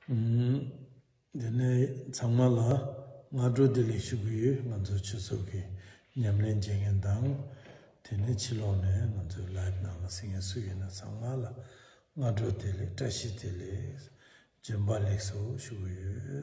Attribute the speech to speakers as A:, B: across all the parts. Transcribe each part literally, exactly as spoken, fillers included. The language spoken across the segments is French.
A: 음, 근데 정말로 나도 들리시고요. 먼저 추석에 냠len 쟁연당 되는 치료네 먼저 라이브 나가 생겨 수기나 정말로 나도 들리 다시 들리 점발렉소 쉬고요.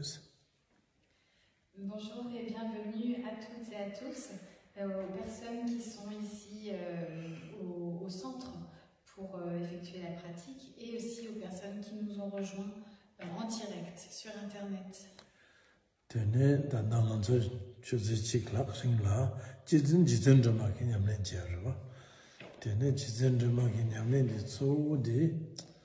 B: Bonjour et bienvenue à toutes et à tous, euh, aux personnes qui sont ici euh, au, au centre pour euh, effectuer la pratique et aussi aux personnes qui nous ont rejoints euh, en direct sur Internet.
A: Tenez, dans notre cycle, là, 지진 지진 좀 하긴 냠는 지어봐. tenez, 지진 좀 하긴 냠는 데 소디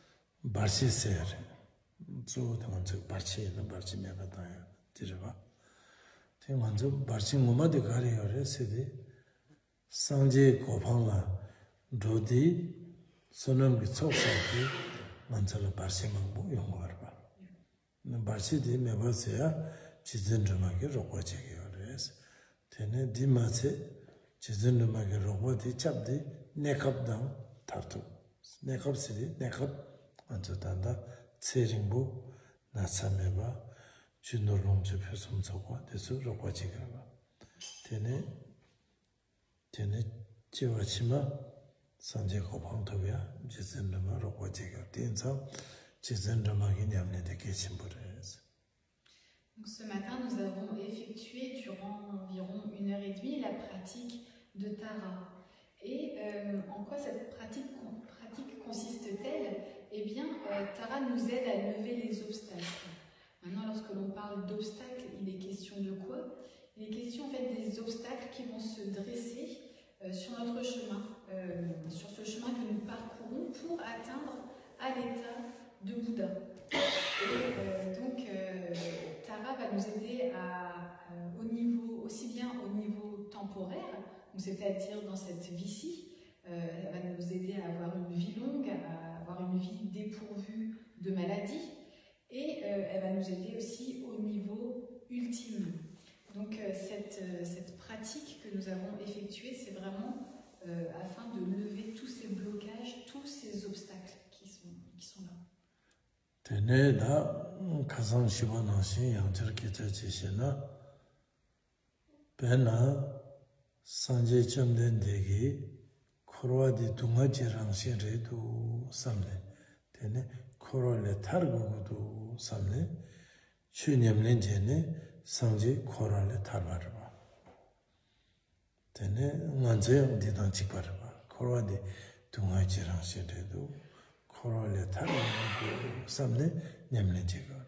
A: 바시세르. 소 당한테 바치는 바치면 받아요. 지어봐. 대 먼저 바치 뭐마디 가려요. 세디 상제 고방라 로디 손은 속삭이 먼저로 바치만 뭐 용어를 봐. 바치디 매버서야 지진 좀 하게 로고지게요. 그래서 테네 디마세 지진 좀 하게 로고디 잡디 네컵당 타투 네컵시디 네컵 먼저 단다 체링부 나사메바 준노롱 접해서 저거 돼서 로고지게요. 테네 테네 지와치마 산제 고방토비아 지진 좀 로고지게요. 된서 지진 좀 하게 냠네데 계신부레스.
B: Donc, ce matin, nous avons effectué durant environ une heure et demie la pratique de Tara. Et euh, en quoi cette pratique, pratique consiste-t-elle? Eh bien, euh, Tara nous aide à lever les obstacles. Maintenant, lorsque l'on parle d'obstacles, il est question de quoi? Il est question en fait des obstacles qui vont se dresser euh, sur notre chemin, euh, sur ce chemin que nous parcourons pour atteindre à l'état de Bouddha. Et euh, donc, euh, Tara va nous aider à, euh, au niveau, aussi bien au niveau temporaire, c'est-à-dire dans cette vie-ci, euh, elle va nous aider à avoir une vie longue, à avoir une vie dépourvue de maladies, et euh, elle va nous aider aussi au niveau ultime. Donc, euh, cette, euh, cette pratique que nous avons effectuée, c'est vraiment euh, afin de lever tous ces blocages, tous ces obstacles qui sont, qui sont là.
A: 테네 다 가상 시원하신 양절 기타지시나 베나 산제 점된 대기 코로아디 동아지랑 신레도 삼네 테네 코로레 타르고도 삼네 추념는 제네 상제 코로레 타르바르바 테네 만제요 디단 직바르바 코로아디 동아지랑 신레도 코로레 타르고도 삼네 냠는 제거라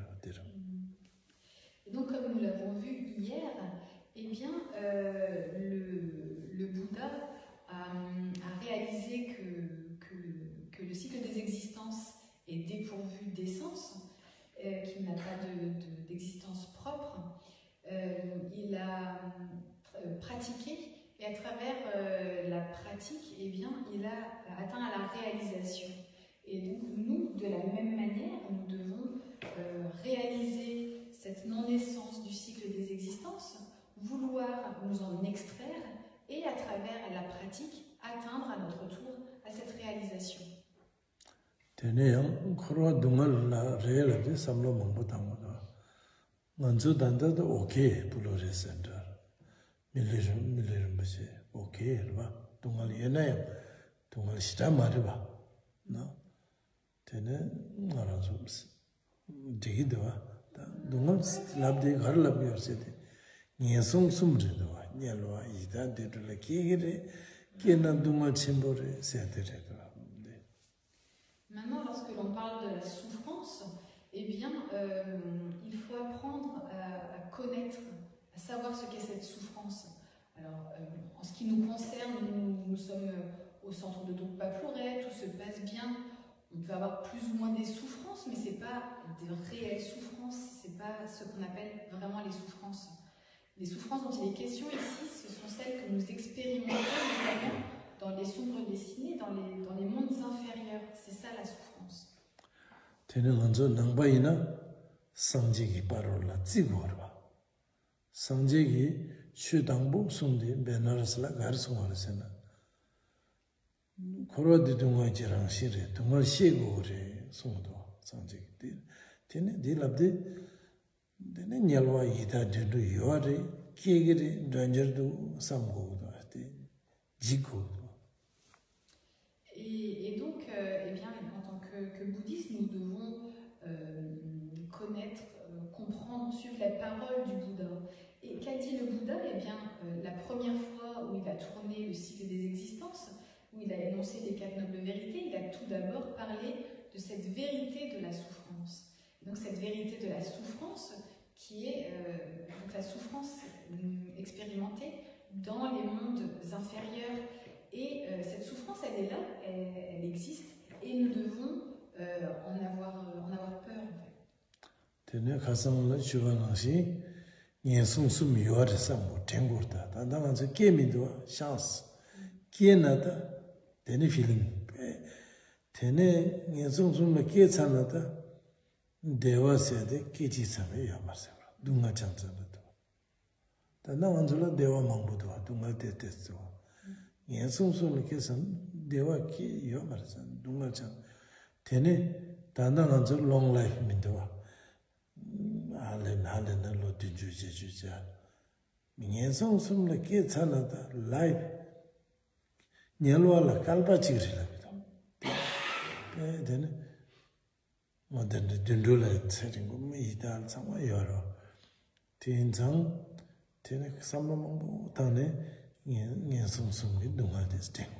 B: Et donc, comme nous l'avons vu hier, eh bien, euh, le, le Bouddha a, a réalisé que, que, que le cycle des existences est dépourvu d'essence, euh, qu'il n'a pas d'existence de, de, propre. Euh, il a euh, pratiqué, et à travers euh, la pratique, eh bien, il a atteint à la réalisation. Et donc, nous, de la même manière, nous devons euh, réaliser cette non-naissance du cycle des existences, vouloir nous en extraire et, à travers la pratique, atteindre à notre tour à cette réalisation.
A: Tenez, croix dungal la réalité semble mon bouton. Manzo danda de ok pour le recenter. Million, million, monsieur. Ok, là, dungal yena, dungal shita mariba. Non? Tenez, alors, digidwa. dungal labdi gar labdi orsede. Nyesong sumrido, nyalwa ida dedula kigire, kena dungal chimbore setere.
B: Maintenant, lorsque l'on parle de la souffrance, eh bien, euh, il faut apprendre à, à connaître, à savoir ce qu'est cette souffrance. Alors, euh, en ce qui nous concerne, nous, nous sommes au centre de Drukpa Phorêt, tout se passe bien. On peut avoir plus ou moins des souffrances, mais ce n'est pas de réelles souffrances, ce n'est pas ce qu'on appelle vraiment les souffrances. Les souffrances dont il est question ici, ce sont celles que nous expérimentons notamment dans les sombres dessinés, dans les, dans les mondes inférieurs. C'est ça la souffrance.
A: Tene nganzo nangbayina sangjegi parola tsigorba. Sangjegi shudangbu sungdi benarasla garsungwarasena. Koro di dunga jirang shire, dunga shego re sungdo sangjegi. Tene di labde tene nyalwa ita dundu yore kiegere dangerdu samgo ate jiko.
B: Et, et donc, euh, eh bien, en tant que, que bouddhistes, nous devons euh, connaître, euh, comprendre, suivre la parole du Bouddha. Et qu'a dit le Bouddha? Eh bien, euh, la première fois où il a tourné le cycle des existences, où il a énoncé les quatre nobles vérités, il a tout d'abord parlé de cette vérité de la souffrance. Et donc cette vérité de la souffrance qui est euh, donc la souffrance euh, expérimentée dans les mondes inférieurs. Et euh, cette souffrance, elle est là, elle, elle existe, et nous devons euh, en, avoir, euh, en avoir peur.
A: Tene khasang chuva nangshi nyensung sum yuwa de sambo tengurta. Tanda nganzo kemi doa chance. Kie nata tene feeling. Tene nyensung sum la kie chanata dewa sede kechi same yuwa marsabra. Dunga chanchana doa. Tanda nganzo la dewa mangbu doa. Dunga te tes doa. Nyensung sum la kie san dewa ki yuwa marsabra. Dunga chan. Tene tanda nganzo long life min doa. Halen halen lo dunju jeju ja. Nyensung sum la kie chanata life nyalwa la kalpa chigri la bito. Tene modern dundu la tseringu me idal sangwa yoro. Ten zang tene samla mangbo tane nyensung sum ki dunga des tengu.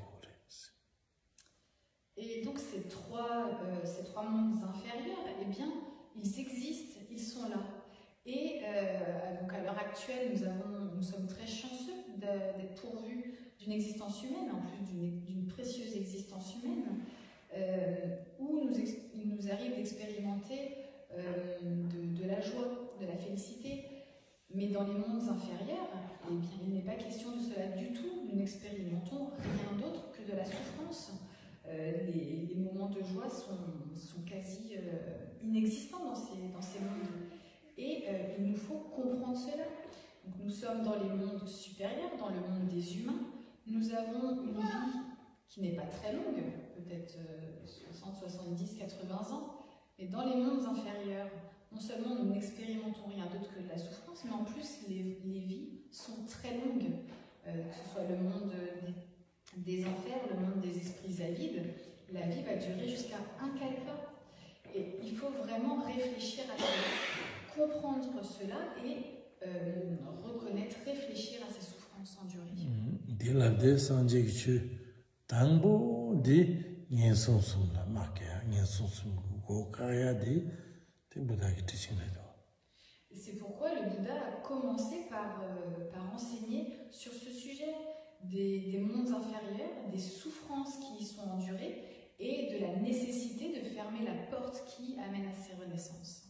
B: Et donc ces trois, euh, ces trois mondes inférieurs, eh bien, ils existent, ils sont là. Et euh, donc à l'heure actuelle, nous, avons, nous sommes très chanceux d'être pourvus d'une existence humaine, en plus d'une précieuse existence humaine, euh, où nous il nous arrive d'expérimenter euh, de, de la joie, de la félicité. Mais dans les mondes inférieurs, eh bien, il n'est pas question de cela du tout. Nous n'expérimentons rien d'autre que de la souffrance. Euh, les, les moments de joie sont, sont quasi euh, inexistants dans ces, dans ces mondes. Et euh, il nous faut comprendre cela. Donc, nous sommes dans les mondes supérieurs, dans le monde des humains. Nous avons une vie qui n'est pas très longue, peut-être euh, soixante, soixante-dix, quatre-vingts ans. Mais dans les mondes inférieurs, non seulement nous n'expérimentons rien d'autre que de la souffrance, mais en plus les, les vies sont très longues. Euh, que ce soit le monde des des enfers, le monde des esprits avides, la vie va durer jusqu'à un kalpa. Et il faut vraiment réfléchir à cela, comprendre cela et euh, reconnaître, réfléchir à ces souffrances endurées.
A: Dilade sanje gichu tangbo di nyensung sum la makya nyensung sum go kaya di te Bouddha ki teaching le do.
B: C'est pourquoi le Bouddha a commencé par, euh, par enseigner sur ce sujet. Des, des mondes inférieurs, des souffrances qui y sont endurées et de la nécessité de fermer la porte qui amène à ces renaissances.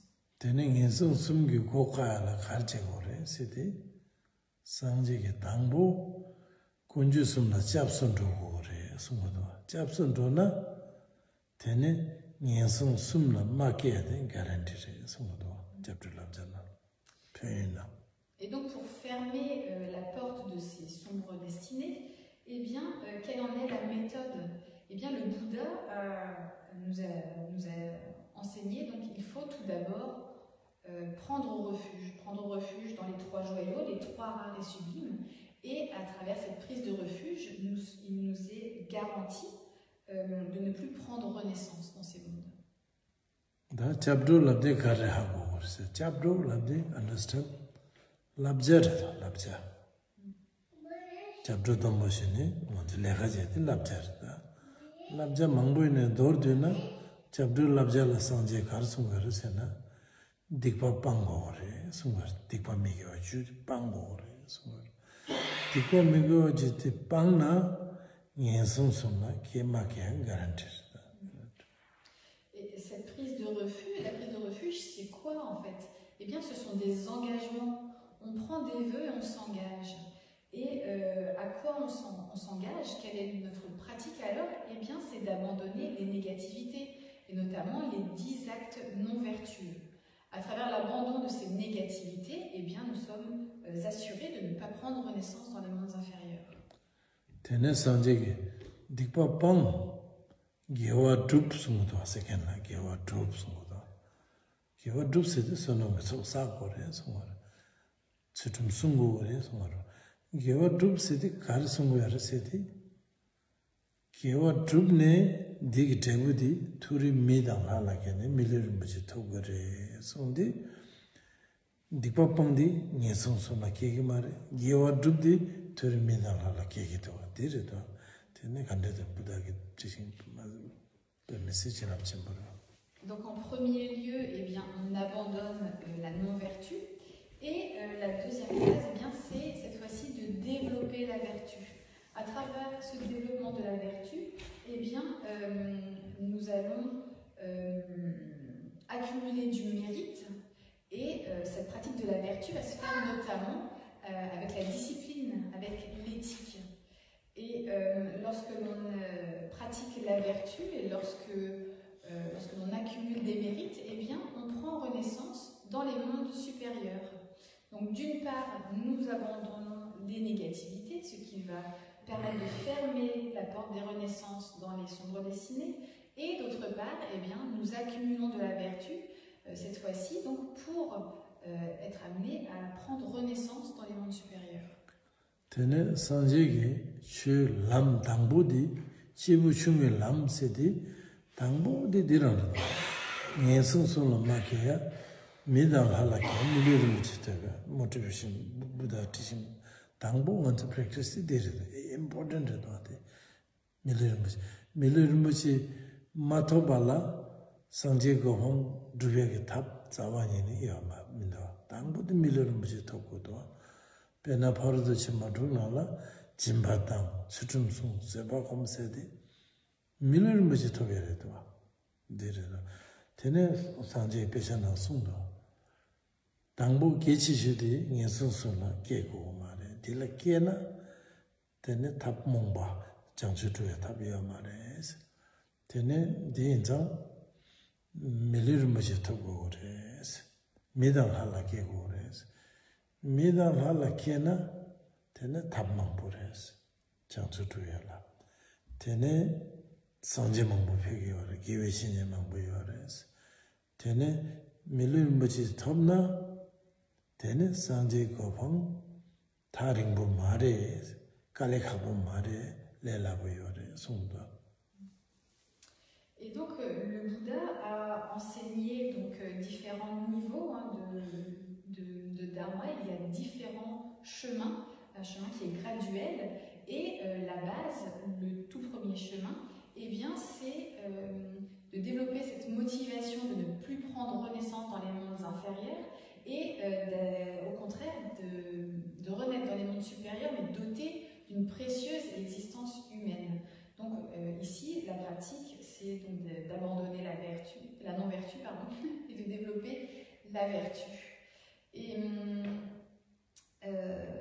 B: Et donc, pour fermer euh, la porte de ces sombres destinées, eh bien, euh, quelle en est la méthode? Eh bien, le Bouddha euh, nous, a, nous a enseigné, donc il faut tout d'abord euh, prendre au refuge, prendre au refuge dans les trois joyaux, les trois rares et sublimes, et à travers cette prise de refuge, nous, il nous est garanti euh, de ne plus prendre renaissance dans ces mondes.
A: Da chabdo labde kare hago, chabdo labde understand. Labja rata, labja. Chabdo dhamma shini, wanti lekha jayati labja rata. Labja mangbo ina dor duna, chabdo labja la sanje kar sungar sena, dikpa pango hore, sungar, dikpa migiwa ju, pango hore, sungar. Dikpa migiwa jiti pang na, nyensung sumna, kie makia garantir.
B: Et cette prise de refuge, la prise de refuge, c'est quoi en fait? Eh bien, ce sont des engagements. On prend des vœux et on s'engage. Et euh, à quoi on s'engage? Quelle est notre pratique alors? Eh bien, c'est d'abandonner les négativités, et notamment les dix actes non vertueux. À travers l'abandon de ces négativités, eh bien, nous sommes euh, assurés de ne pas prendre renaissance dans les mondes inférieurs.
A: Tene sanjegi, dikpa pang, gewa drup sumuto, sekena, gewa drup sumuto. Gewa drup sedi sonong so sa kore songar. Chutum sungu kore songar. Gewa drup sedi kar sungu yara sedi. Gewa drup ne digi tengu di turi midang hala kene milir mbuji togore sondi. Dikpa pangdi nye song sona kegi mare. Gewa drup di turi midang hala kegi toga. Diri to. Tene kande de buddha ki jishin message rapchimbara.
B: Donc en premier lieu, eh bien, on abandonne euh, la non-vertu. Et euh, la deuxième phase, eh bien, c'est cette fois-ci de développer la vertu. À travers ce développement de la vertu, eh bien, euh, nous allons euh, accumuler du mérite. Et euh, cette pratique de la vertu va se faire notamment euh, avec la discipline, avec l'éthique. Et euh, lorsque l'on euh, pratique la vertu et lorsque Euh, lorsque l'on accumule des mérites, eh bien, on prend renaissance dans les mondes supérieurs. Donc, d'une part, nous abandonnons les négativités, ce qui va permettre de fermer la porte des renaissances dans les sombres destinées. Et d'autre part, eh bien, nous accumulons de la vertu, euh, cette fois-ci, donc pour euh, être amenés à prendre renaissance dans les mondes supérieurs.
A: Tene sanjegi chu lam dangbodi chibu chungi lam sedi 당보 데 디라는 예성성을 막해야 미당 할라게 미리를 지다가 모티베이션 부다 티신 당보 먼저 프랙티스 되르 임포턴트 도한테 미리를 미리를 무시 마토발라 상제고홍 두베게 탑 자완이니 야마 민다 당보도 미리를 무시 토고도 베나 파르도 치마도나라 짐바당 수tum송 세바콤세디 밀을 무지 토베래도 데르라 테네 상제 배선나 송도 당보 개치시디 예선선나 깨고 말에 딜라 깨나 테네 탑몽바 장주도에 탑이야 말에 테네 디인자 밀을 무지 토고 그래서 미당 할라 깨고 그래서 미당 할라 깨나 테네 탑몽보래서 장주도에라 테네 상제 망부 표기요래 기회신의 망부요래서 되네 밀을 무지 톱나 되네 상제 거방 다링부 말에 깔레카부 말에 레라부요래 송도.
B: Et donc euh, le Bouddha a enseigné donc euh, différents niveaux hein, de, de, de dharma. Il y a différents chemins, un chemin qui est graduel et euh, la base, le tout premier chemin, eh bien, c'est euh, de développer cette motivation de ne plus prendre renaissance dans les mondes inférieurs et euh, au contraire de, de renaître dans les mondes supérieurs, mais doté d'une précieuse existence humaine. Donc euh, ici, la pratique, c'est donc d'abandonner la vertu, la non-vertu, pardon, et de développer la vertu. Et euh,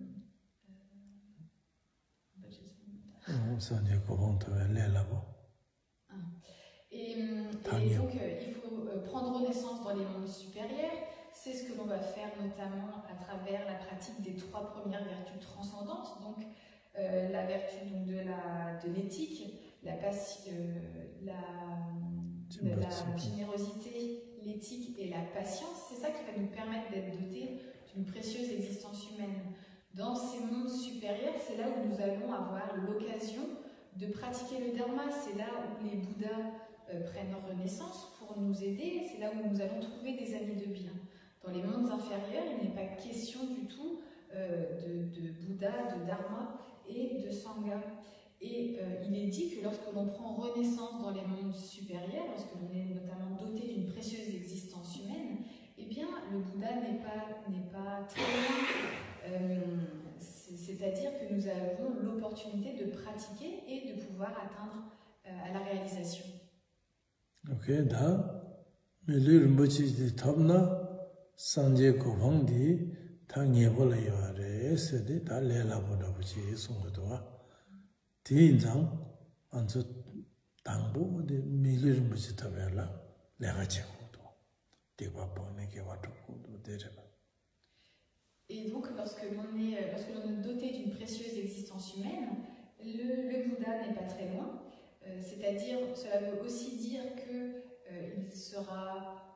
B: Et, et donc, il faut prendre renaissance dans les mondes supérieurs. C'est ce que l'on va faire notamment à travers la pratique des trois premières vertus transcendantes. Donc, euh, la vertu donc, de l'éthique, la, euh, la, la, la générosité, l'éthique et la patience. C'est ça qui va nous permettre d'être dotés d'une précieuse existence humaine. Dans ces mondes supérieurs, c'est là où nous allons avoir l'occasion de pratiquer le dharma. C'est là où les Bouddhas euh, prennent renaissance pour nous aider. C'est là où nous allons trouver des amis de bien. Dans les mondes inférieurs, il n'est pas question du tout euh, de, de Bouddha, de dharma et de sangha. Et euh, il est dit que lorsque l'on prend renaissance dans les mondes supérieurs, lorsque l'on est notamment doté d'une précieuse existence humaine, eh bien, le Bouddha n'est pas, n'est pas très loin. Euh, C'est-à-dire que nous avons l'opportunité de pratiquer et de pouvoir atteindre euh, à la réalisation.
A: Ok, da, milir mochi di tabna sanje kobang di ta nyebola yore se di ta lela boda buchi sungudwa. Di inzang anzu tangbo di milir mochi tabela lega chegudu. Diwa pone ke watu kudu dereba.
B: Et donc, lorsque l'on est, lorsque l'on est doté d'une précieuse existence humaine, le, le Bouddha n'est pas très loin. Euh, C'est-à-dire, cela veut aussi dire qu'il euh, sera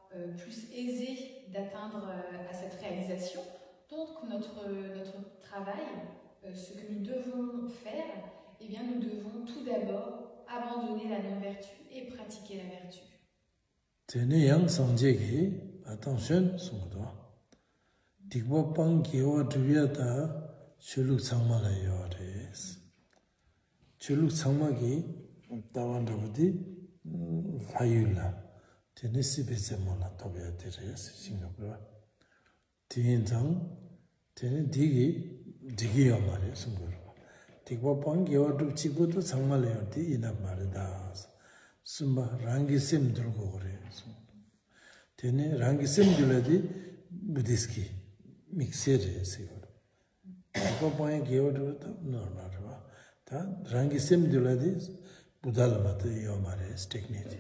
B: euh, plus aisé d'atteindre euh, à cette réalisation. Donc notre, notre travail, euh, ce que nous devons faire, eh bien nous devons tout d'abord abandonner la non-vertu et pratiquer la vertu.
A: Teneyang sanjegi attention sungdo. Dikwa pang kiwa driyata chuluk changmala yores. Chuluk changmagi tawandrabudi fayula. Tenesi bezemola tobya teres singapura. Tienzang tene digi digi yamare sunguro. Dikwa pang kiwa drib chikbuto changmala yordi ina maridas. Sumba rangi sim durgo gore. Tene rangi sim duladi buddhiski mixere siguro. Dikwa pang kiwa drib normal ba. Ta rangi sim duladi buddha mata yamare technique.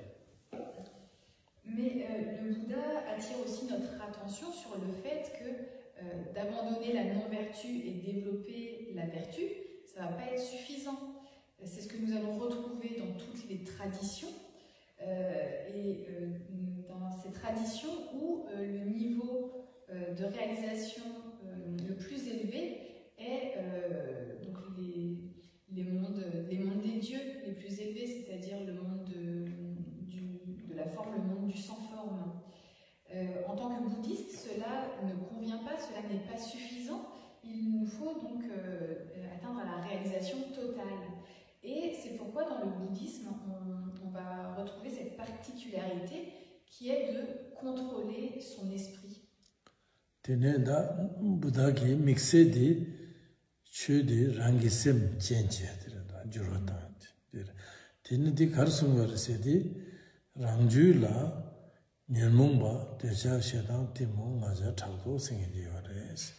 B: Mais euh, le Bouddha attire aussi notre attention sur le fait que euh, d'abandonner la non-vertu et développer la vertu, ça ne va pas être suffisant. C'est ce que nous allons retrouver dans toutes les traditions, euh, et euh, dans ces traditions où euh, le niveau euh, de réalisation euh, le plus élevé est euh, donc les, les, mondes, les mondes des dieux les plus élevés, c'est-à-dire le monde de, du, de la forme, le monde du sans-forme. Euh, en tant que bouddhiste, cela ne convient pas, cela n'est pas suffisant. Il nous faut donc euh, atteindre la réalisation totale. Et c'est pourquoi dans le bouddhisme, on, on va retrouver cette particularité qui est de contrôler son esprit.
A: Tenenda Bouddha ki mixe di chu di rangi sem chenche diranda jurata. Tenedi karsungar se di rangju la nyelmungba deja shedang timu ngaja thakdo singi di wares.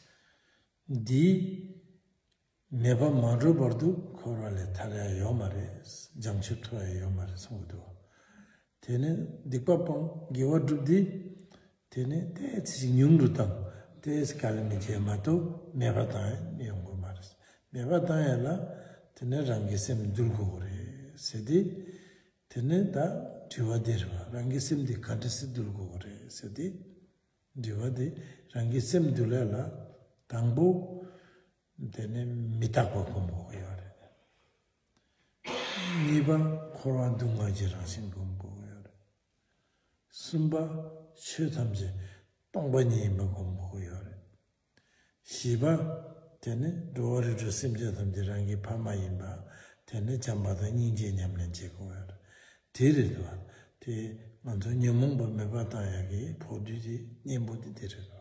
A: Di Neba mandro bardu korale thare yomares jamchu thwa yomares mudo tene dikpapang gewa drudi tene te nyungru tang te skalmi jemato neba ta yongo mares neba ta la tene rangisem dulgo re sedi tene da diwa derwa rangisem di kantasi dulgo re sedi diwa di rangisem dulala tangbo Tene mitakwa kumbo yore. Niba korwa dunga jirashin kumbo yore. Sumba shetamze tongba nyimba kumbo yore. Shiba tene dowari josimje tamze rangi pama yimba tene jambada nyingje nyamlen cheko yore. Tere dwa, te manzo nyamungba meba tayagi podudi nyimbo di tere dwa.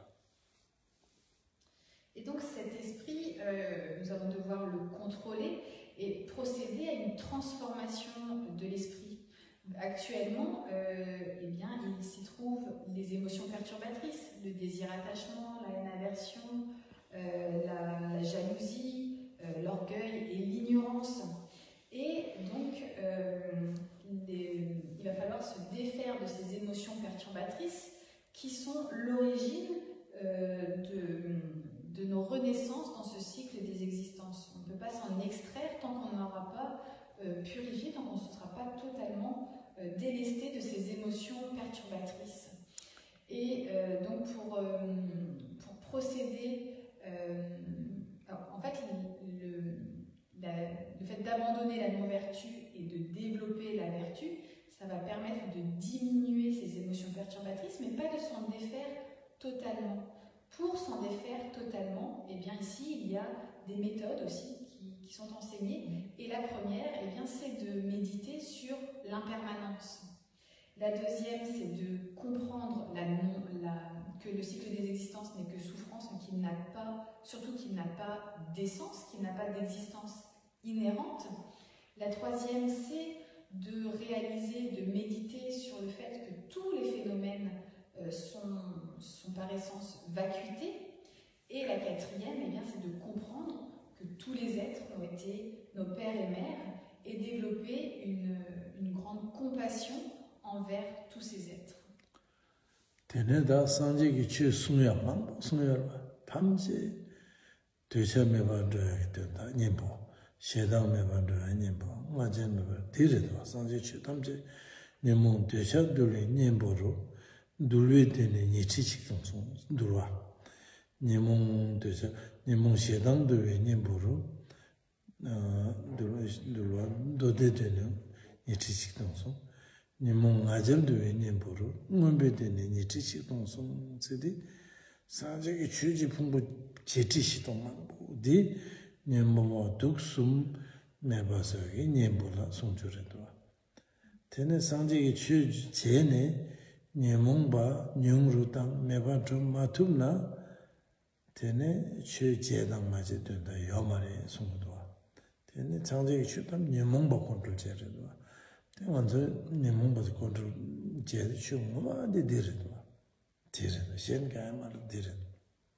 B: Et donc cet esprit, euh, nous allons devoir le contrôler et procéder à une transformation de l'esprit. Actuellement, euh, eh bien, il s'y trouve les émotions perturbatrices, le désir-attachement, la haine-aversion, euh, la, la jalousie, euh, l'orgueil et l'ignorance. Et donc, euh, les, il va falloir se défaire de ces émotions perturbatrices qui sont l'origine euh, de... de nos renaissances dans ce cycle des existences. On ne peut pas s'en extraire tant qu'on n'aura pas euh, purifié, tant qu'on ne se sera pas totalement euh, délesté de ces émotions perturbatrices. Et euh, donc pour, euh, pour procéder, euh, en fait, le, la, le fait d'abandonner la non-vertu et de développer la vertu, ça va permettre de diminuer ces émotions perturbatrices, mais pas de s'en défaire totalement. Pour s'en défaire totalement, eh bien ici, il y a des méthodes aussi qui, qui sont enseignées. Et la première, eh bien, c'est de méditer sur l'impermanence. La deuxième, c'est de comprendre la non, la, que le cycle des existences n'est que souffrance, mais qu'il n'a pas, surtout qu'il n'a pas d'essence, qu'il n'a pas d'existence inhérente. La troisième, c'est de réaliser, de méditer sur le fait que tous les phénomènes Sont, sont par essence vacuités. Et la quatrième, eh bien, c'est de comprendre que tous les êtres ont été nos pères et mères et développer une, une grande compassion envers tous ces êtres.
A: Teneda sanje ki chu sungya mang sungya tamje deja me ba de da nyembo shedang me ba de nyembo ma jen me ba dire da sanje chu tamje nyembo deja de le nyembo ro 둘we 되네 니치치 동송 둘와 니몽 되서 니몽 시당 되we 님부로 어 둘wa 도데 되는 니치치 동송 니몽 아절 되we 님부로 문베 되네 니치치 동송 세디 사제기 주지 풍부 제치시 동만 디 님몽 독숨 매바서기 님부라 송주래도 테네 상제기 주 제네 Nyemungba, nyungrutang, meba chum matumna, tene chu jedang maje dunda yomare sungudwa. Tene changzegi chutam nyemungba control jeredwa. Tene wanzo nyemungba control jed chungwa di diredwa. Diredwa, shen kaya mara diredwa.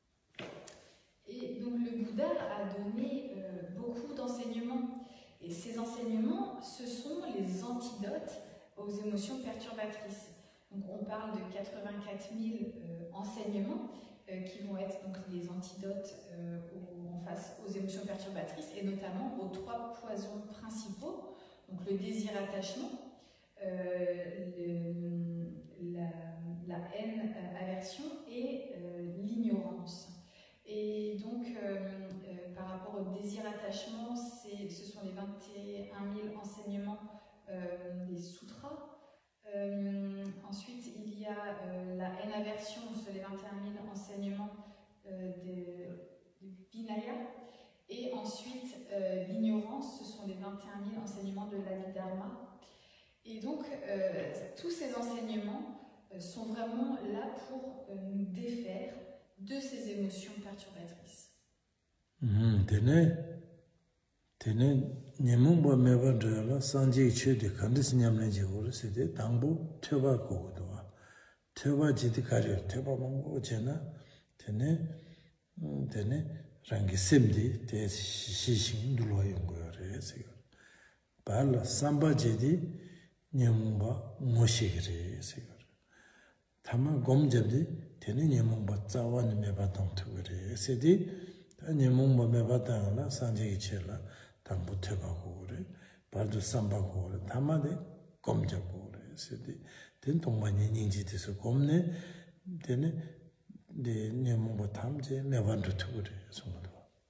B: Et donc le Bouddha a donné euh, beaucoup d'enseignements. Et ces enseignements, ce sont les antidotes aux émotions perturbatrices. Donc on parle de quatre-vingt-quatre mille euh, enseignements euh, qui vont être donc les antidotes euh, aux, en face aux émotions perturbatrices et notamment aux trois poisons principaux, donc le désir-attachement, euh, le, la, la haine, euh, aversion et euh, l'ignorance. Et donc euh, euh, par rapport au désir-attachement, ce sont les vingt et un mille enseignements euh, des sutras. Euh, ensuite, il y a euh, la haine-aversion sur les vingt et un mille enseignements euh, de, de Vinaya. Et ensuite, euh, l'ignorance, ce sont les vingt et un mille enseignements de l'Abhidharma. Et donc, euh, tous ces enseignements euh, sont vraiment là pour euh, nous défaire de ces émotions perturbatrices.
A: Mmh, tenez, tenez. Nyemungba meba dhayala sanjii chee de kandis nyamne je gore se de dangbo tyoba kogodwa. Tyoba jidi karyo, tyoba mungu jena, tene, tene, rangi semdi, te shishing dulwa yungu yore se gore. Bala samba jidi nyemungba ngoshi gire se gore. Tama gom jabdi, tene nyemungba tsawan meba tongtu gore se di, ta nyemungba meba dhayala sanjii chee la, 당부 퇴바고 그래 발도 삼바고 그래 담아대 검자고 그래 세디 된 동반이 인지돼서 검네 되네 네 녀몽고 탐제 매반도 그래 정도.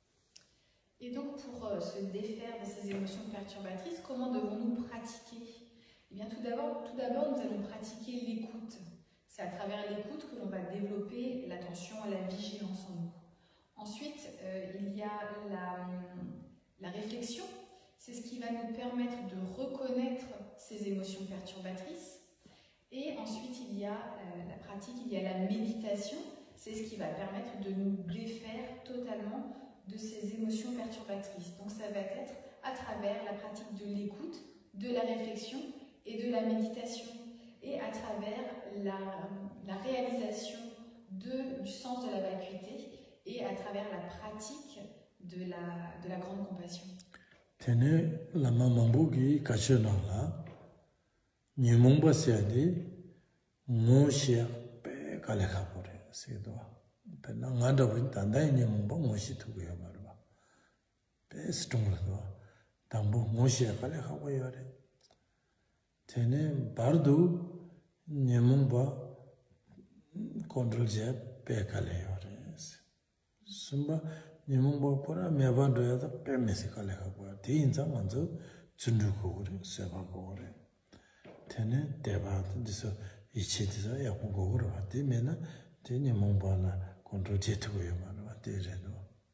B: Et donc pour euh, se défaire de ces émotions perturbatrices, comment devons-nous pratiquer? Eh bien tout d'abord, tout d'abord nous allons pratiquer l'écoute. C'est à travers l'écoute que l'on va développer l'attention et la vigilance en nous. Ensuite, euh, il y a la La réflexion, c'est ce qui va nous permettre de reconnaître ces émotions perturbatrices. Et ensuite, il y a euh, la pratique, il y a la méditation, c'est ce qui va permettre de nous défaire totalement de ces émotions perturbatrices. Donc ça va être à travers la pratique de l'écoute, de la réflexion et de la méditation. Et à travers la, la réalisation de, du sens de la vacuité et à travers la pratique de la, de la grande compassion.
A: Tene lama mambugi kachonala nyemongba seade ngoshia pe kalekha pore sedo pe na ngada bin tandai nyemongba ngoshi tugoya marwa pe stonglo tambo ngoshia kalekha koyare tene bardu nyemongba control je pe kaleyare sumba nyemongba pora mebando ya pe mesikale hawa de inza manzo chunduko gore seba gore tene deba diso ichi diso ya ko gore de mena de nyemongba na control jetu yo mano de reno.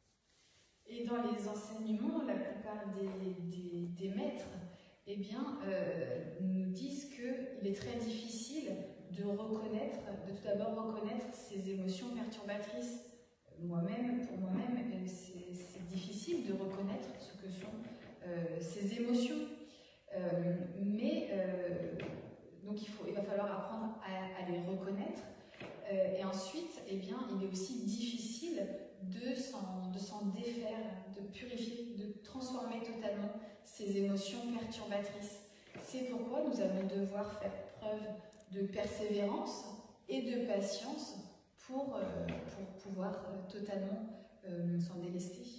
B: Et dans les enseignements, la plupart des, des, des maîtres eh bien, euh, nous disent qu'il est très difficile de reconnaître, de tout d'abord reconnaître ces émotions perturbatrices. Moi-même, pour moi-même, c'est difficile de reconnaître ce que sont euh, ces émotions. Euh, mais euh, donc il, faut, il va falloir apprendre à, à les reconnaître. Euh, et ensuite, eh bien, il est aussi difficile de s'en défaire, de purifier, de transformer totalement ces émotions perturbatrices. C'est pourquoi nous allons devoir faire preuve de persévérance et de patience pour, euh, pour pouvoir euh, totalement euh, s'en délester.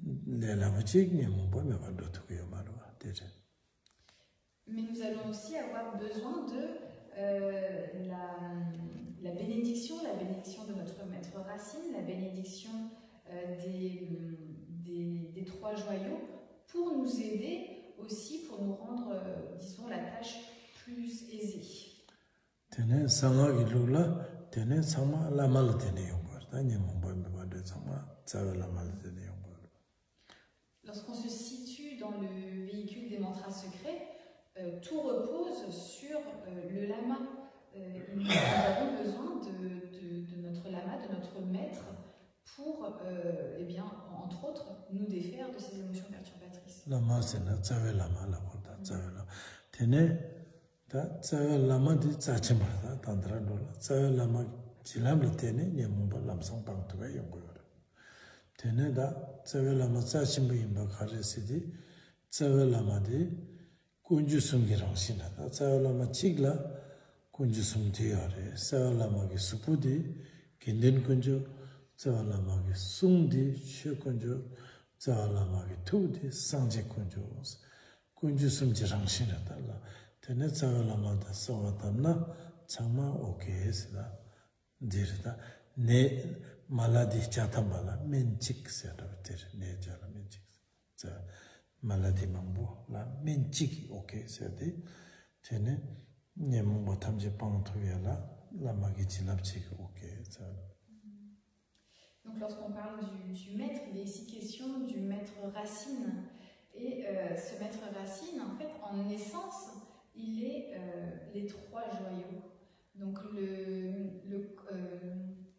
B: Mais nous allons aussi avoir besoin de euh, la, la bénédiction, la bénédiction de notre maître Racine, la bénédiction euh, des, des, des trois joyaux, pour nous aider aussi, pour nous rendre, euh, disons, la tâche plus aisée. Lorsqu'on se situe dans le véhicule des mantras secrets, euh, tout repose sur euh, le lama. Euh, nous avons besoin de, de, de notre lama, de notre maître, pour, euh, eh bien, entre autres, nous défaire de ces émotions perturbatrices. Lama, c'est le tsawe lama, la porta, tsawe lama. Tene, ta tsawe lama di tsachima, ta tantra dola, tsawe lama jilam la tene, nyamumba lamsang pangtuga yungu yore. Tene da tsawe lama tsachimba yimba khare sidi, tsawe lama di kunju sungi rangshina, ta tsawe lama chigla kunju sumti yore, tsawe lama ki supu di, kindin kunju, tsawa lama ki sung di, she kunju, tsawa lama ki tu di, sangje kunju, kunju sumji rangshin tala. Tene tsawa lama da sawa tamna, changma oke sida, dirida, ne maladi chatambala, menchik sida, dir, ne jara menchik sida, maladi mambu, la menchik oke sida, tene, ne mambu tamje pangtuya la, lama ki jilabchik oke sida. Donc lorsqu'on parle du, du maître, il est ici question du maître Racine. Et euh, ce maître Racine, en fait, en essence, il est euh, les trois joyaux. Donc le... le euh,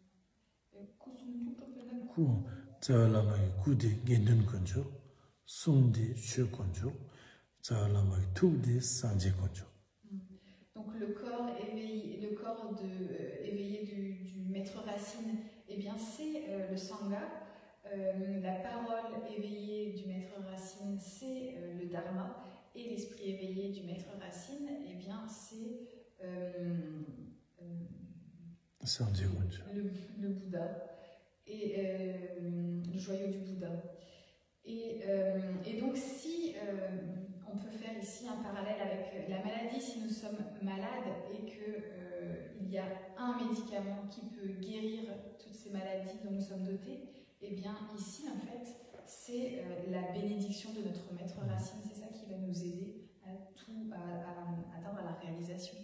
B: donc le corps éveillé, le corps de, euh, éveillé du, du maître Racine, eh bien c'est euh, le Sangha. Euh, la parole éveillée du maître Racine, c'est euh, le Dharma. Et l'esprit éveillé du maître Racine, eh bien c'est euh, euh, le, le Bouddha. Et euh, le joyau du Bouddha. Et, euh, et donc si euh, on peut faire ici un parallèle avec la maladie, si nous sommes malades et qu'il euh, y a un médicament qui peut guérir toutes ces maladies dont nous sommes dotés, et eh bien ici en fait c'est euh, la bénédiction de notre maître Racine, c'est ça qui va nous aider à tout à, à atteindre la réalisation.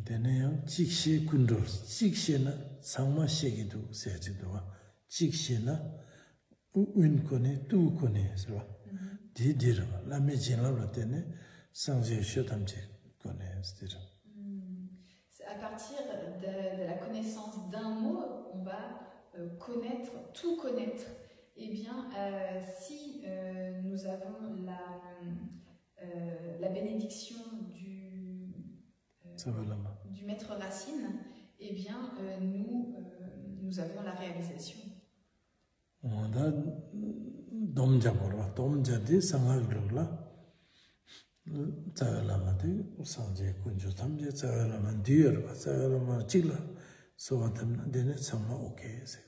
B: Un connaît, tout connaît, c'est vrai. Di dire, la médecine la tene, sans je connaît, c'est à partir de, de la connaissance d'un mot, on va euh, connaître, tout connaître. Eh bien, euh, si euh, nous avons la, euh, la bénédiction du, euh, du maître Racine, eh bien, euh, nous, euh, nous avons la réalisation. Onda domja borwa domja di sanga glugla tsagalama di sanje kunju tamje tsagalama diyor tsagalama chigla sovatamna dene sama ok.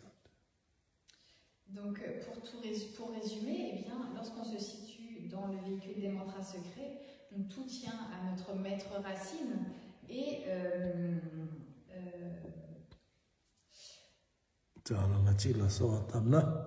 B: Donc pour tout pour résumer, eh bien lorsqu'on se situe dans le véhicule des mantras secrets, donc tout tient à notre maître Racine et euh, euh, tsagalama chigla sovatamna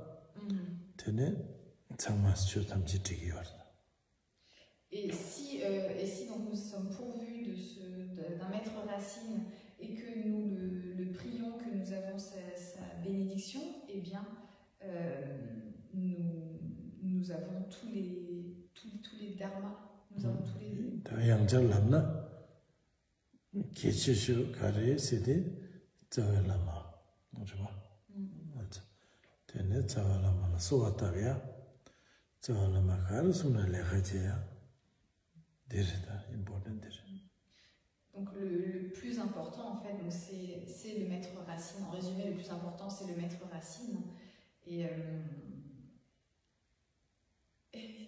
B: et si, euh, et si donc nous sommes pourvus de ce, d'un maître Racine et que nous le, le prions, que nous avons sa, sa bénédiction, eh bien euh, nous, nous avons tous les, tous, tous les dharmas, nous avons tous les... Donc le, le plus important en fait, c'est le maître Racine. En résumé, le plus important c'est le maître Racine. Et, euh, et,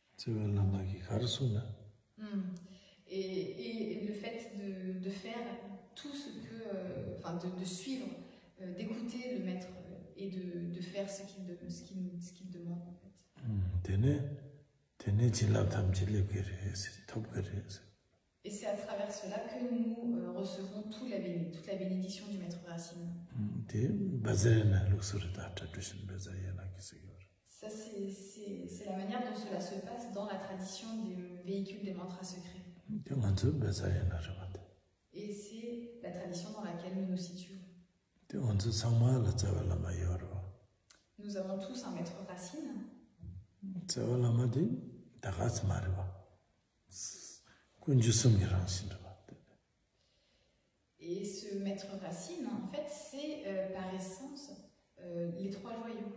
B: et, et le fait de, de faire tout ce que, euh, enfin de, de suivre, euh, d'écouter le maître et de, de faire ce qu'il de, ce qu'il, ce qu'il demande en fait. Mm. Et c'est à travers cela que nous euh, recevons toute la, béné toute la bénédiction du Maître Racine. Ça, c'est la manière dont cela se passe dans la tradition des véhicules des mantras secrets. Et c'est la tradition dans laquelle nous nous situons. Nous avons tous un Maître Racine. Et ce Maître Racine, en fait, c'est euh, par essence euh, les trois joyaux.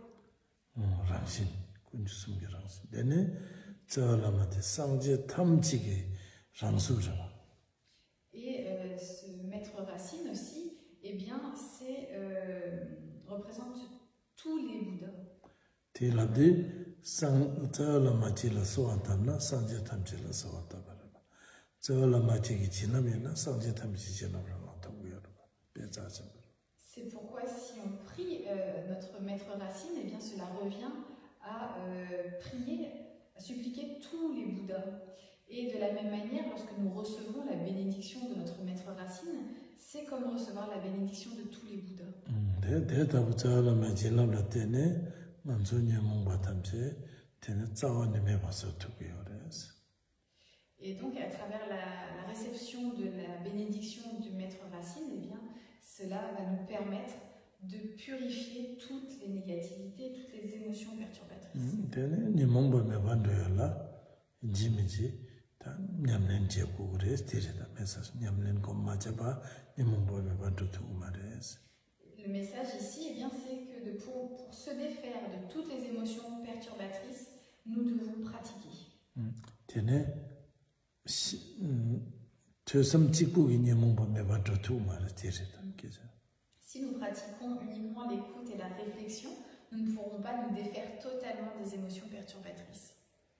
B: Et euh, ce Maître Racine aussi, eh bien, c'est euh, représente tous les Bouddhas. C'est pourquoi si on prie euh, notre Maître Racine, eh bien cela revient à euh, prier, à suppliquer tous les Bouddhas. Et de la même manière, lorsque nous recevons la bénédiction de notre Maître Racine, c'est comme recevoir la bénédiction de tous les Bouddhas. Et donc, à travers la, la réception de la bénédiction du Maître Racine, eh bien, cela va nous permettre de purifier toutes les négativités, toutes les émotions perturbatrices. Le message ici, eh bien, c'est que de, pour, pour se défaire de toutes les émotions perturbatrices, nous devons pratiquer. Si nous pratiquons uniquement l'écoute et la réflexion, nous ne pourrons pas nous défaire totalement des émotions perturbatrices.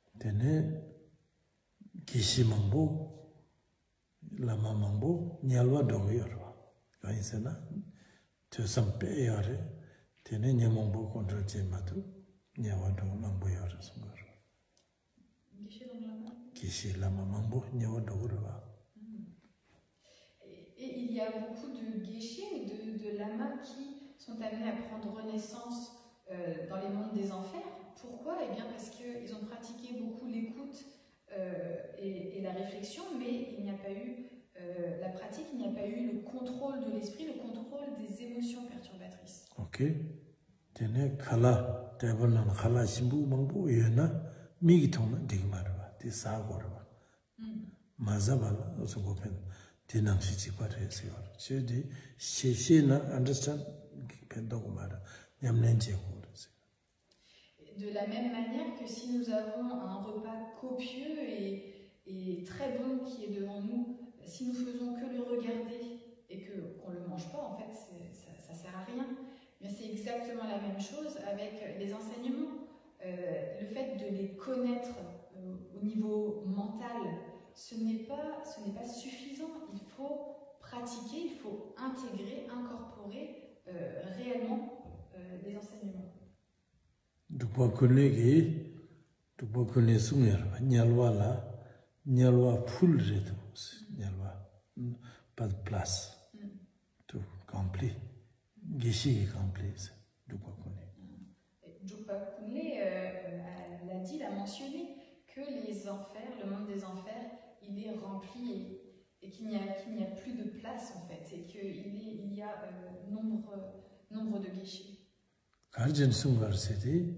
B: Et il y a beaucoup de geishés, de, de lamas qui sont amenés à prendre renaissance euh, dans les mondes des enfers. Pourquoi? Eh bien parce qu'ils ont pratiqué beaucoup l'écoute euh, et, et la réflexion, mais il n'y a pas eu euh, la pratique, il n'y a pas eu le contrôle de l'esprit, le contrôle des émotions perturbatrices.
A: Ok. Tene khala, tebanan khala simbu mangbu yena migitona digmarwa, ti sagorwa. Mazabala also open tinang chichipare seyor. Chedi sheshina understand pendogumara yamnenje ko.
B: De la même manière que si nous avons un repas copieux et, et très bon qui est devant nous, si nous faisons que le regarder et qu'on ne le mange pas, en fait, ça ne sert à rien. Mais c'est exactement la même chose avec les enseignements. Euh, le fait de les connaître euh, au niveau mental, ce n'est pas, ce n'est pas suffisant. Il faut pratiquer, il faut intégrer, incorporer euh, réellement euh, les enseignements.
A: Dukwa kunegi, dukwa kune sumer, nyalwa la, nyalwa full reto, nyalwa, pas de place, tout complet, gishi complet, dukwa kune.
B: Dukwa kune l'a dit, l'a mentionné, que les enfers, le monde des enfers, il est rempli et, et qu'il n'y a, qu'il n'y a plus de place en fait, et qu'il il y a euh, nombre, nombre de guichets.
A: Karjan sungar sedi,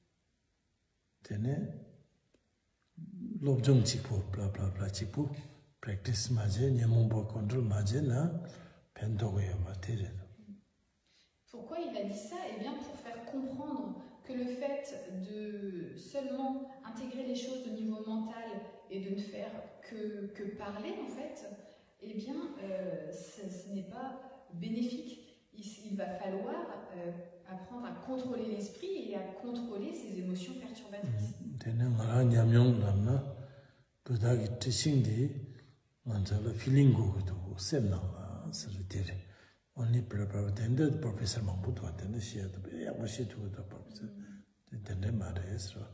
A: tene lobjong chipo, bla bla bla chipo, practice maje, nyamombo control maje na pendogoyo matere.
B: Pourquoi il a dit ça? Eh bien pour faire comprendre que le fait de seulement intégrer les choses au niveau mental et de ne faire que, que parler en fait, eh bien euh, ce, ce n'est pas bénéfique. Il, il va falloir euh, apprendre à contrôler l'esprit et à contrôler ses émotions perturbatrices.
A: Only professor Mambutu attended she had to be a machine to the professor. The Nemare Esra.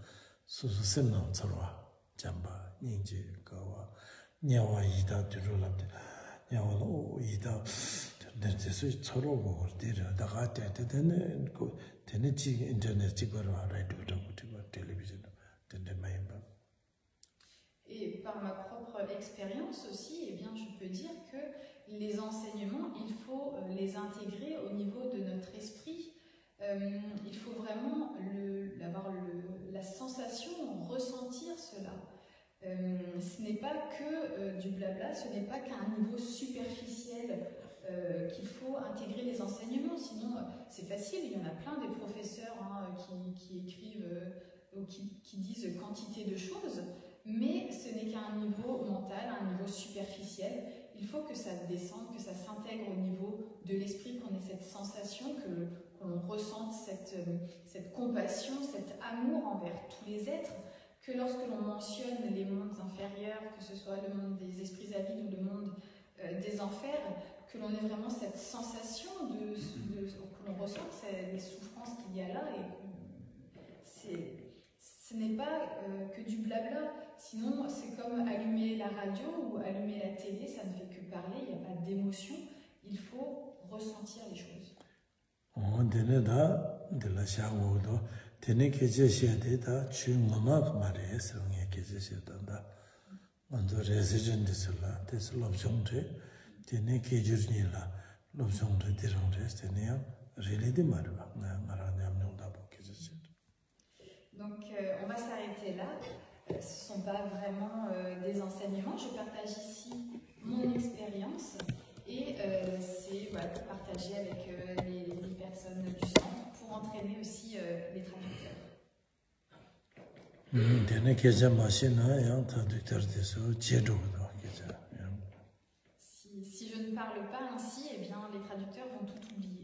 A: 수수 셈나 저와 잠바 닌지 가와 냐와 이다 들어랍데 냐와 오 이다 내서 서로 어디라 다가 때때는 그 되는 지 인터넷 찍어라 라디오도 그리고 텔레비전 된데 많이 봐.
B: Et par ma propre expérience aussi, eh bien, je peux dire que les enseignements, il faut les intégrer au niveau de notre esprit. Euh, il faut vraiment le, avoir le, la sensation, ressentir cela. Euh, ce n'est pas que euh, du blabla, ce n'est pas qu'à un niveau superficiel euh, qu'il faut intégrer les enseignements. Sinon, c'est facile, il y en a plein des professeurs hein, qui, qui écrivent euh, ou qui, qui disent quantité de choses. Mais ce n'est qu'à un niveau mental, à un niveau superficiel. Il faut que ça descende, que ça s'intègre au niveau de l'esprit, qu'on ait cette sensation, que qu'on ressente cette, cette compassion, cet amour envers tous les êtres, que lorsque l'on mentionne les mondes inférieurs, que ce soit le monde des esprits avides ou le monde euh, des enfers, que l'on ait vraiment cette sensation, de, de, que l'on ressente les souffrances qu'il y a là. Et c'est... Ce n'est pas euh, que du blabla, sinon c'est comme allumer la radio ou allumer la télé, ça ne fait que parler, il n'y a pas d'émotion, il faut ressentir les choses.
A: 어, 데네다 델라샤고도 데네 계제시에다 중마막 말에 성에 계제시에다 먼저 레지던트스라 데슬롭종데 데네 계주니라 롭종데 데롱데 데네야 릴리디 말바 나라냐명다 보케제시.
B: Donc euh, on va s'arrêter là. Ce ne sont pas vraiment euh, des enseignements. Je partage ici mon expérience et euh, c'est voilà, pour partager avec euh, les, les personnes du centre pour entraîner aussi euh, les traducteurs. Si, si je ne parle pas ainsi, eh bien les traducteurs vont tout oublier.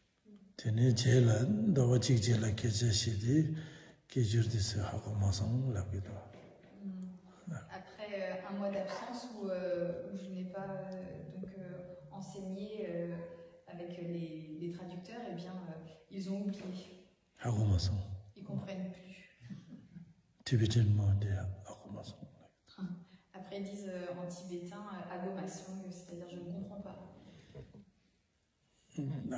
B: Après euh, un mois d'absence où, euh, où je n'ai pas euh, donc, euh, enseigné euh, avec les, les traducteurs, eh bien, euh, ils ont oublié. Ils ne comprennent plus. Après, ils disent euh, en tibétain euh, agomasong, c'est-à-dire je ne comprends pas. S'ils ne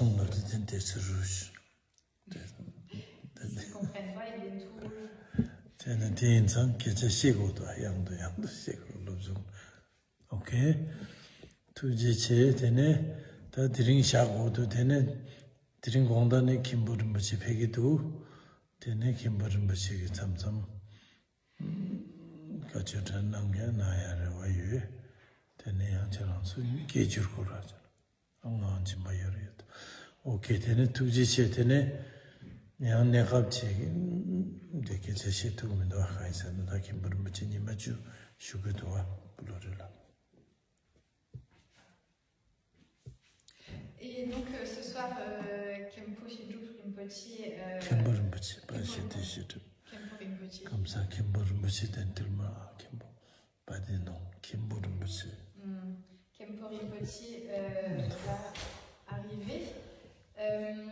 B: comprennent pas, ils viennent tout.
A: 저는 대인상 계좌 시고도 양도 양도 시고로 좀 오케이 두지체 되네 다 드링 샤고도 되네 드링 공단에 김부름 붙이 베기도 되네 김부름 붙이 점점 같이 전난 게 나야를 와요 되네 양처럼 손 계줄 거라죠 엉엉지 마여요 오케이 되네 두지체 되네 냥 내갑지 이렇게 제시 두면도 하이선은 다 김부름 붙이니 마주 슈그도와 불러라.
B: Et donc euh, ce soir, euh, Khenpo Shidrup Rinpoche.
A: Khenpo Rinpoche, pas Shidrup Shidrup.
B: Khenpo Rinpoche.
A: Comme ça, Khenpo Rinpoche d'Entelma, Khenpo. Pas de nom, Khenpo Rinpoche.
B: Mm. Khenpo Rinpoche euh, va arriver. Euh,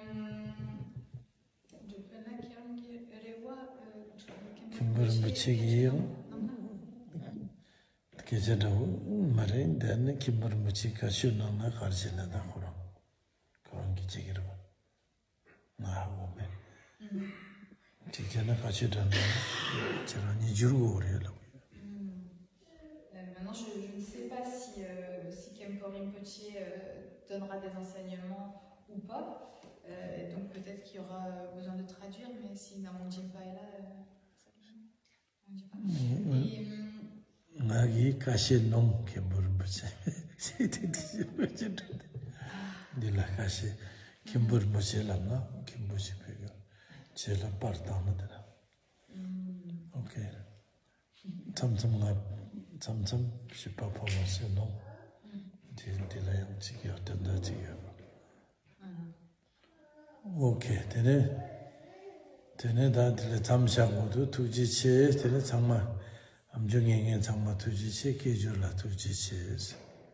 A: Khenpo Rinpoche 계절하고 말에 대한 김부를 묻히 가시오나나 가르치는다 그럼 그런 게 제기로 나하고 매 직전에 가시던 저런 이주로 그래요.
B: Maintenant, je, je ne sais pas si, euh, si Khenpo Rinpoche euh, donnera des enseignements ou pas. Euh, donc peut-être qu'il y aura besoin de traduire, mais si Namon Jinpa est là, euh, Et,
A: 나기 가시 농 김부름부지 시티디지 딜라 가시 김부름부지라나 김부지 배가 제가 빠르다는데나 오케이 점점가 점점 싶어 보면서 농 딜딜라 양치기 어떤다 지금 오케이 되네 되네 다들 잠시하고도 두지체 되네 정말 암정행에 정말 두지체 계절라 두지체에서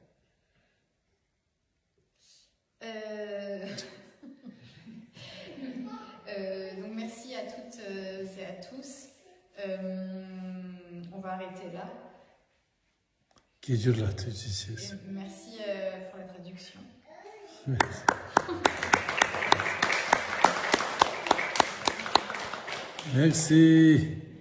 B: euh, euh, donc merci à toutes et à tous Euh, on va arrêter là.
A: Et
B: merci euh, pour la traduction.
A: Merci. Merci.